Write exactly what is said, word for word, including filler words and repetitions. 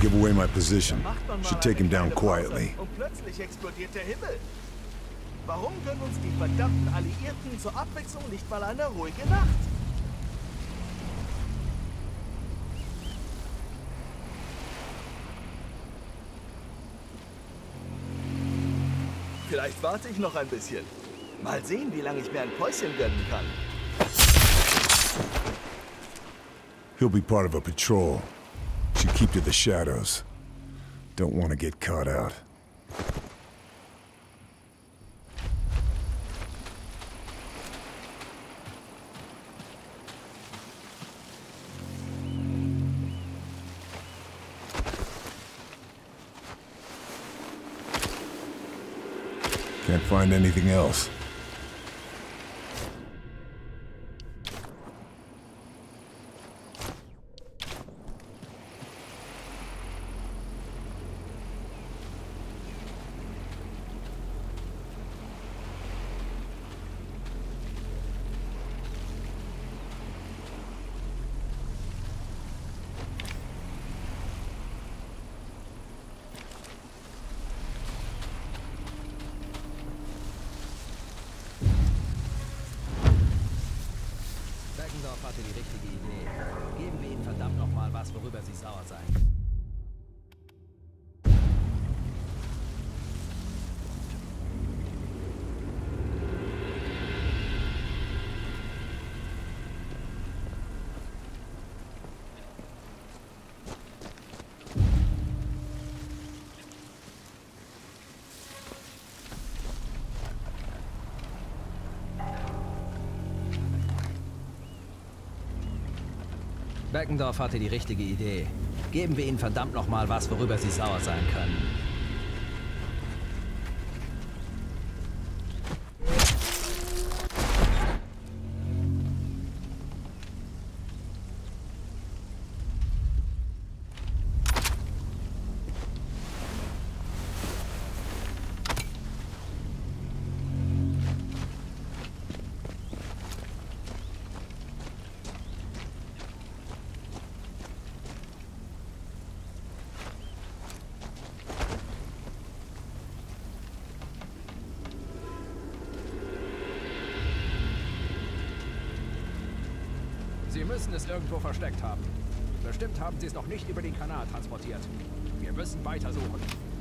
give away my position. Macht man mal Should take him eine down kleine Pause quietly. Und plötzlich explodiert der Himmel. Warum gönnen uns die verdammten Alliierten zur Abwechslung nicht mal eine ruhige Nacht? Vielleicht warte ich noch ein bisschen. Mal sehen, wie lange ich mir ein Päuschen gönnen kann. He'll be part of a patrol. Should keep to the shadows. Don't want to get caught out. Can't find anything else. Beckendorf hatte die richtige Idee. Geben wir ihnen verdammt nochmal was, worüber sie sauer sein. Beckendorf hatte die richtige Idee. Geben wir ihnen verdammt nochmal was, worüber sie sauer sein können. Sie müssen es irgendwo versteckt haben. Bestimmt haben Sie es noch nicht über den Kanal transportiert. Wir müssen weitersuchen.